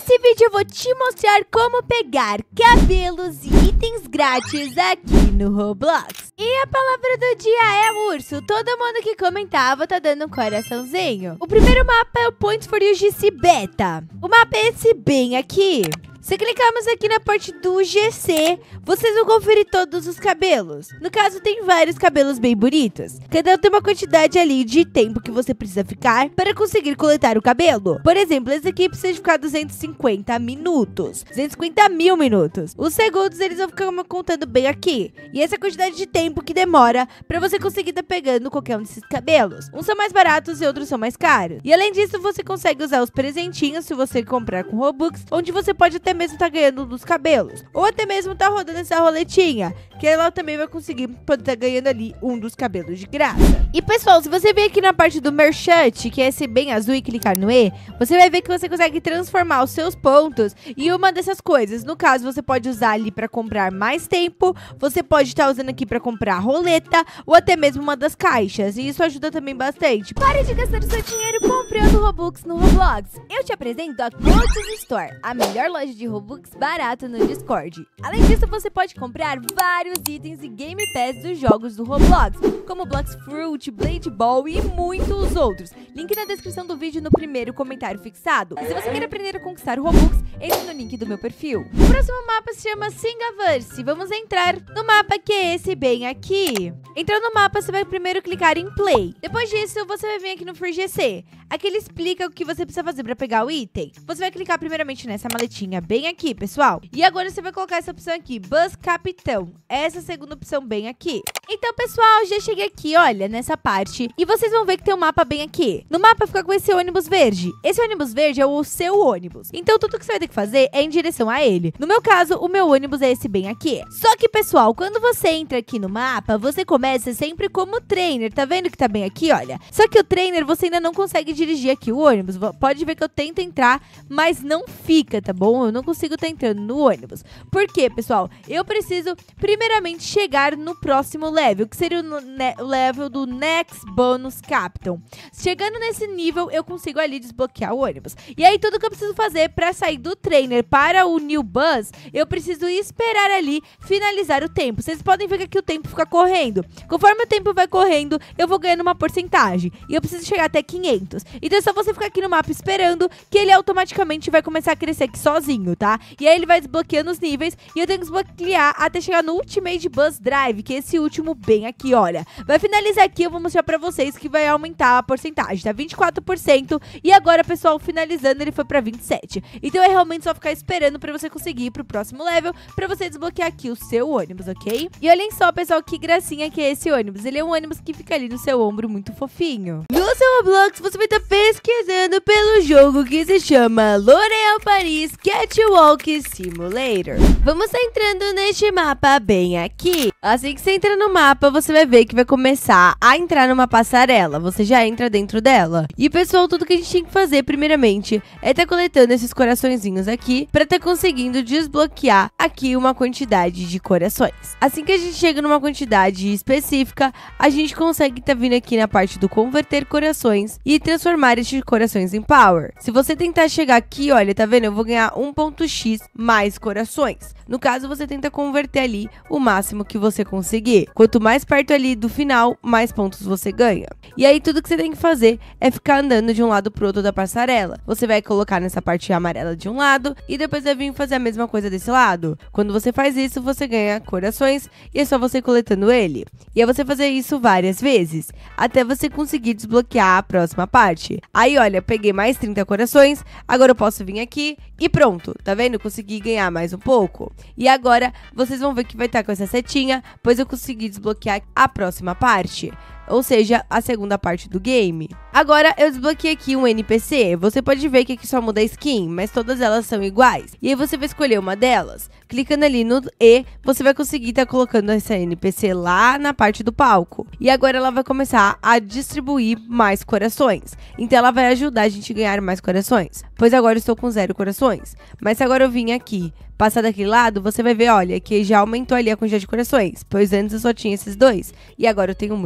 Nesse vídeo eu vou te mostrar como pegar cabelos e itens grátis aqui no Roblox. E a palavra do dia é urso. Todo mundo que comentava tá dando um coraçãozinho. O primeiro mapa é o Points for UGC Beta. O mapa é esse bem aqui. Se clicarmos aqui na parte do GC, vocês vão conferir todos os cabelos. No caso, tem vários cabelos bem bonitos. Cada um tem uma quantidade ali de tempo que você precisa ficar para conseguir coletar o cabelo. Por exemplo, esse aqui precisa ficar 250 minutos. 250 mil minutos. Os segundos, eles vão ficar contando bem aqui. E essa quantidade de tempo que demora para você conseguir estar pegando qualquer um desses cabelos. Uns são mais baratos e outros são mais caros. E além disso, você consegue usar os presentinhos se você comprar com Robux, onde você pode até mesmo tá ganhando um dos cabelos, ou até mesmo tá rodando essa roletinha, que ela também vai conseguir poder tá ganhando ali um dos cabelos de graça. E pessoal, se você vir aqui na parte do Merchant, que é esse bem azul, e clicar no E, você vai ver que você consegue transformar os seus pontos em uma dessas coisas. No caso, você pode usar ali para comprar mais tempo, você pode estar usando aqui para comprar roleta, ou até mesmo uma das caixas, e isso ajuda também bastante. Pare de gastar o seu dinheiro comprando Robux no Roblox. Eu te apresento a Gold's Store, a melhor loja de Robux barato no Discord. Além disso, você pode comprar vários itens e Game Pass dos jogos do Roblox, como Blox Fruit, Blade Ball e muitos outros. Link na descrição do vídeo no primeiro comentário fixado. E se você quer aprender a conquistar o Robux, entre no link do meu perfil. O próximo mapa se chama Singaverse. Vamos entrar no mapa que é esse bem aqui. Entrando no mapa, você vai primeiro clicar em Play. Depois disso, você vai vir aqui no Free GC. Aqui ele explica o que você precisa fazer para pegar o item. Você vai clicar primeiramente nessa maletinha bem aqui, pessoal. E agora você vai colocar essa opção aqui, Bus Capitão. Essa segunda opção bem aqui. Então, pessoal, já cheguei aqui, olha, nessa parte. E vocês vão ver que tem um mapa bem aqui. No mapa fica com esse ônibus verde. Esse ônibus verde é o seu ônibus. Então, tudo que você vai ter que fazer é em direção a ele. No meu caso, o meu ônibus é esse bem aqui. Só que, pessoal, quando você entra aqui no mapa, você começa sempre como trainer. Tá vendo que tá bem aqui, olha? Só que o trainer, você ainda não consegue dirigir aqui o ônibus. Pode ver que eu tento entrar, mas não fica, tá bom? Eu não consigo estar entrando no ônibus. Por quê, pessoal? Eu preciso, primeiramente, chegar no próximo level, que seria o level do Next Bonus Captain. Chegando nesse nível, eu consigo ali desbloquear o ônibus. E aí, tudo que eu preciso fazer para sair do trainer para o New Bus, eu preciso esperar ali finalizar o tempo. Vocês podem ver que aqui o tempo fica correndo. Conforme o tempo vai correndo, eu vou ganhando uma porcentagem. E eu preciso chegar até 500. Então é só você ficar aqui no mapa esperando que ele automaticamente vai começar a crescer aqui sozinho, tá? E aí ele vai desbloqueando os níveis e eu tenho que desbloquear até chegar no Ultimate Bus Drive, que é esse último bem aqui, olha. Vai finalizar aqui, eu vou mostrar pra vocês que vai aumentar a porcentagem, tá? 24%. E agora, pessoal, finalizando, ele foi pra 27%. Então é realmente só ficar esperando pra você conseguir ir pro próximo level, pra você desbloquear aqui o seu ônibus, ok? E olhem só, pessoal, que gracinha que é esse ônibus. Ele é um ônibus que fica ali no seu ombro, muito fofinho. No seu Roblox, você vai estar pesquisando pelo jogo que se chama L'Oréal Paris Catwalk Simulator. Vamos estar entrando neste mapa bem aqui. Assim que você entra no mapa, você vai ver que vai começar a entrar numa passarela. Você já entra dentro dela. E, pessoal, tudo que a gente tem que fazer, primeiramente, é estar coletando esses coraçõezinhos aqui para estar conseguindo desbloquear aqui uma quantidade de corações. Assim que a gente chega numa quantidade específica, a gente consegue estar vindo aqui na parte do converter corações e transformar esses corações em power. Se você tentar chegar aqui, olha, tá vendo? Eu vou ganhar 1.x mais corações. No caso, você tenta converter ali o máximo que você conseguir. Quanto mais perto ali do final, mais pontos você ganha. E aí, tudo que você tem que fazer é ficar andando de um lado pro outro da passarela. Você vai colocar nessa parte amarela de um lado e depois vai vir fazer a mesma coisa desse lado. Quando você faz isso, você ganha corações e é só você coletando ele. E é você fazer isso várias vezes, até você conseguir desbloquear a próxima parte. Aí, olha, peguei mais 30 corações, agora eu posso vir aqui e pronto, tá vendo? Consegui ganhar mais um pouco. E agora, vocês vão ver que vai estar com essa setinha, pois eu consegui desbloquear a próxima parte. Ou seja, a segunda parte do game. Agora eu desbloqueei aqui um NPC. Você pode ver que aqui só muda a skin, mas todas elas são iguais. E aí você vai escolher uma delas. Clicando ali no E, você vai conseguir estar colocando essa NPC lá na parte do palco. E agora ela vai começar a distribuir mais corações. Então ela vai ajudar a gente a ganhar mais corações. Pois agora eu estou com 0 corações. Mas se agora eu vim aqui, passar daquele lado, você vai ver, olha, que já aumentou ali a quantidade de corações. Pois antes eu só tinha esses 2. E agora eu tenho muito mais.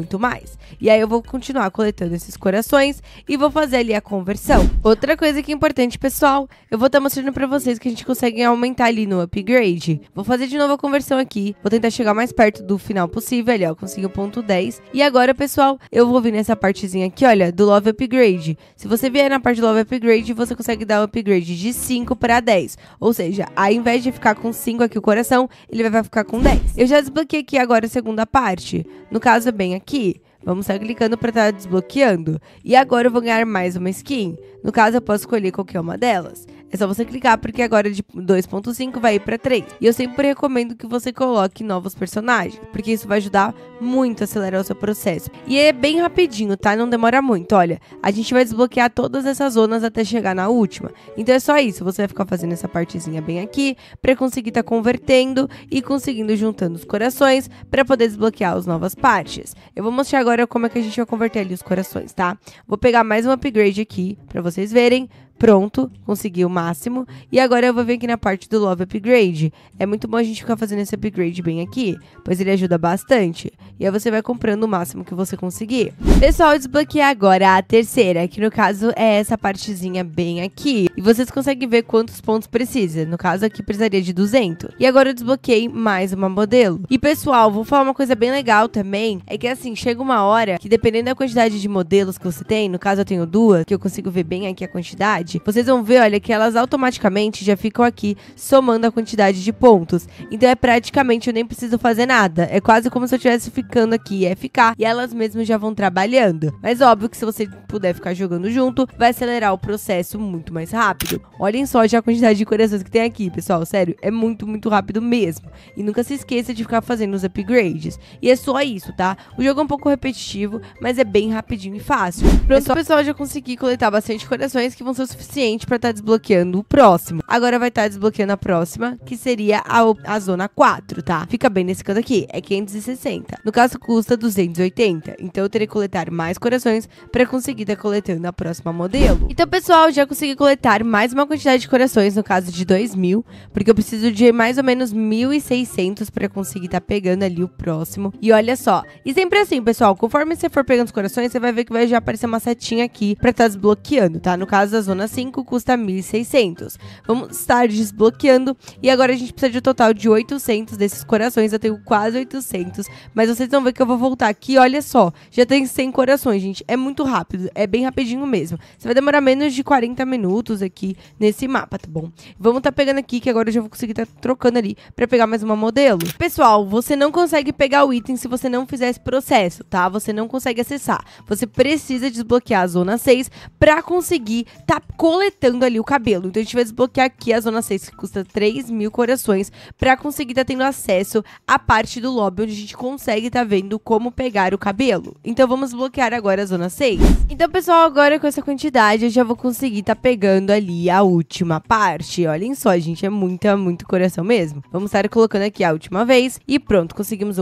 2. E aí eu vou continuar coletando esses corações e vou fazer ali a conversão. Outra coisa que é importante, pessoal, eu vou estar mostrando pra vocês que a gente consegue aumentar ali no upgrade. Vou fazer de novo a conversão aqui, vou tentar chegar mais perto do final possível, ali ó, consegui o ponto 10. E agora, pessoal, eu vou vir nessa partezinha aqui, olha, do Love Upgrade. Se você vier na parte do Love Upgrade, você consegue dar um upgrade de 5 para 10. Ou seja, ao invés de ficar com 5 aqui o coração, ele vai ficar com 10. Eu já desbloqueei aqui agora a segunda parte. No caso, é bem aqui. Vamos estar clicando para estar desbloqueando. E agora eu vou ganhar mais uma skin. No caso, eu posso escolher qualquer uma delas. É só você clicar, porque agora de 2.5 vai ir para 3. E eu sempre recomendo que você coloque novos personagens, porque isso vai ajudar muito a acelerar o seu processo. E é bem rapidinho, tá? Não demora muito. Olha, a gente vai desbloquear todas essas zonas até chegar na última. Então é só isso, você vai ficar fazendo essa partezinha bem aqui, para conseguir estar convertendo e conseguindo juntando os corações, para poder desbloquear as novas partes. Eu vou mostrar agora como é que a gente vai converter ali os corações, tá? Vou pegar mais um upgrade aqui, para vocês verem. Pronto, consegui o máximo. E agora eu vou vir aqui na parte do Love Upgrade. É muito bom a gente ficar fazendo esse upgrade bem aqui, pois ele ajuda bastante. E aí você vai comprando o máximo que você conseguir. Pessoal, eu desbloqueei agora a terceira, que no caso é essa partezinha bem aqui. E vocês conseguem ver quantos pontos precisa. No caso aqui precisaria de 200. E agora eu desbloqueei mais uma modelo. E pessoal, vou falar uma coisa bem legal também. É que assim, chega uma hora que dependendo da quantidade de modelos que você tem, no caso eu tenho 2, que eu consigo ver bem aqui a quantidade. Vocês vão ver, olha, que elas automaticamente já ficam aqui somando a quantidade de pontos. Então é praticamente, eu nem preciso fazer nada. É quase como se eu estivesse ficando aqui, ficar. E elas mesmas já vão trabalhando. Mas óbvio que se você puder ficar jogando junto, vai acelerar o processo muito mais rápido. Olhem só já a quantidade de corações que tem aqui, pessoal. Sério, é muito, muito rápido mesmo. E nunca se esqueça de ficar fazendo os upgrades. E é só isso, tá? O jogo é um pouco repetitivo, mas é bem rapidinho e fácil. Pronto, pessoal, já consegui coletar bastante corações que vão ser o suficiente para estar desbloqueando o próximo. Agora vai estar desbloqueando a próxima, que seria a zona 4, tá? Fica bem nesse canto aqui, é 560. No caso, custa 280. Então eu terei que coletar mais corações para conseguir estar coletando a próxima modelo. Então, pessoal, já consegui coletar mais uma quantidade de corações, no caso de 2.000, porque eu preciso de mais ou menos 1.600 para conseguir estar pegando ali o próximo. E olha só, e sempre assim, pessoal, conforme você for pegando os corações, você vai ver que vai já aparecer uma setinha aqui para estar desbloqueando, tá? No caso, a zona 5 custa 1.600. Vamos estar desbloqueando e agora a gente precisa de um total de 800 desses corações. Eu tenho quase 800, mas vocês vão ver que eu vou voltar aqui, olha só, já tem 100 corações, gente, é muito rápido, é bem rapidinho mesmo. Você vai demorar menos de 40 minutos aqui nesse mapa, tá bom? Vamos estar pegando aqui, que agora eu já vou conseguir estar trocando ali pra pegar mais uma modelo. Pessoal, você não consegue pegar o item se você não fizer esse processo, tá? Você não consegue acessar. Você precisa desbloquear a zona 6 pra conseguir tá coletando ali o cabelo. Então a gente vai desbloquear aqui a zona 6, que custa 3.000 corações, pra conseguir tá tendo acesso à parte do lobby, onde a gente consegue tá vendo como pegar o cabelo. Então vamos desbloquear agora a zona 6. Então, pessoal, agora com essa quantidade eu já vou conseguir tá pegando ali a última parte. Olhem só, gente, é muito coração mesmo. Vamos estar colocando aqui a última vez e pronto, conseguimos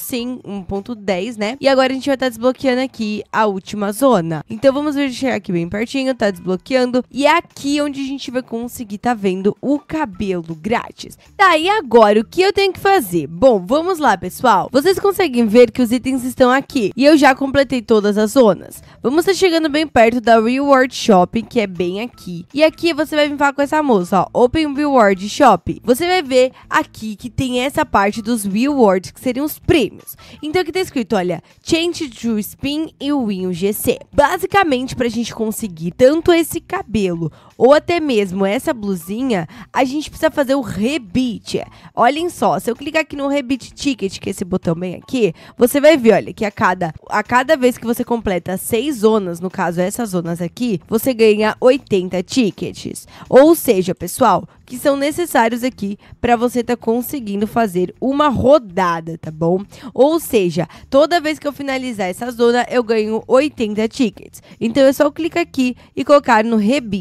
1.10, né? E agora a gente vai estar desbloqueando aqui a última zona. Então vamos ver de chegar aqui bem pertinho, tá desbloqueando. E é aqui onde a gente vai conseguir tá vendo o cabelo grátis. Tá, e agora o que eu tenho que fazer? Bom, vamos lá, pessoal. Vocês conseguem ver que os itens estão aqui. E eu já completei todas as zonas. Vamos estar chegando bem perto da Reward Shop, que é bem aqui. E aqui você vai vir falar com essa moça, ó, Open Reward Shop. Você vai ver aqui que tem essa parte dos rewards, que seriam os prêmios. Então aqui tá escrito, olha, Change to Spin e Win GC. Basicamente, pra gente conseguir tanto esse cabelo ou até mesmo essa blusinha, a gente precisa fazer o Rebite. Olhem só, se eu clicar aqui no Rebite Ticket, que é esse botão bem aqui, você vai ver, olha, que a cada vez que você completa 6 zonas, no caso essas zonas aqui, você ganha 80 tickets. Ou seja, pessoal, que são necessários aqui para você estar conseguindo fazer uma rodada, tá bom? Ou seja, toda vez que eu finalizar essa zona, eu ganho 80 tickets. Então é só clicar aqui e colocar no Rebite.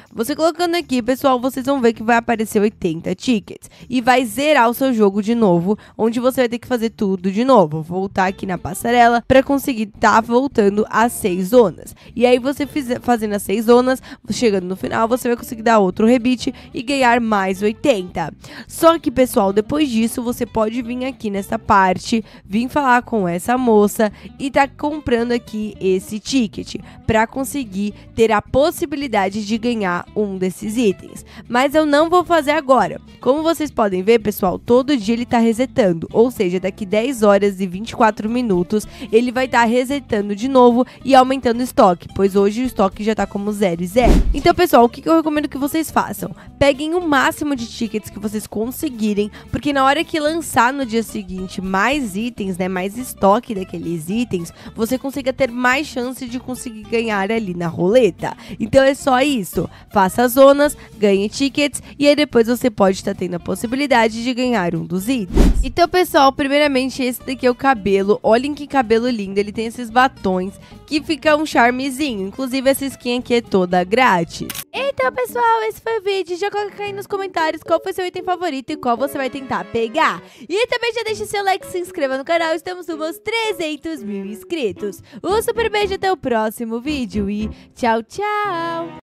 Você colocando aqui, pessoal, vocês vão ver que vai aparecer 80 tickets e vai zerar o seu jogo de novo, onde você vai ter que fazer tudo de novo. Voltar aqui na passarela para conseguir estar voltando às 6 zonas. E aí você fazendo as 6 zonas, chegando no final, você vai conseguir dar outro rebite e ganhar mais 80. Só que, pessoal, depois disso, você pode vir aqui nessa parte, vir falar com essa moça e tá comprando aqui esse ticket para conseguir ter a possibilidade de ganhar um desses itens. Mas eu não vou fazer agora. Como vocês podem ver, pessoal, todo dia ele tá resetando, ou seja, daqui 10 horas e 24 minutos, ele vai estar resetando de novo e aumentando o estoque, pois hoje o estoque já tá como 0 e 0. Então, pessoal, o que eu recomendo que vocês façam? Peguem o máximo de tickets que vocês conseguirem, porque na hora que lançar no dia seguinte mais itens, né, mais estoque daqueles itens, você consiga ter mais chance de conseguir ganhar ali na roleta. Então é só isso, faça as zonas, ganhe tickets e aí depois você pode estar tendo a possibilidade de ganhar um dos itens. Então, pessoal, primeiramente esse daqui é o cabelo. Olhem que cabelo lindo, ele tem esses batons que fica um charmezinho. Inclusive essa skin aqui é toda grátis. Então, pessoal, esse foi o vídeo. Já coloca aí nos comentários qual foi seu item favorito e qual você vai tentar pegar. E também já deixa seu like, se inscreva no canal. Estamos nos meus 300 mil inscritos. Um super beijo, até o próximo vídeo e tchau, tchau!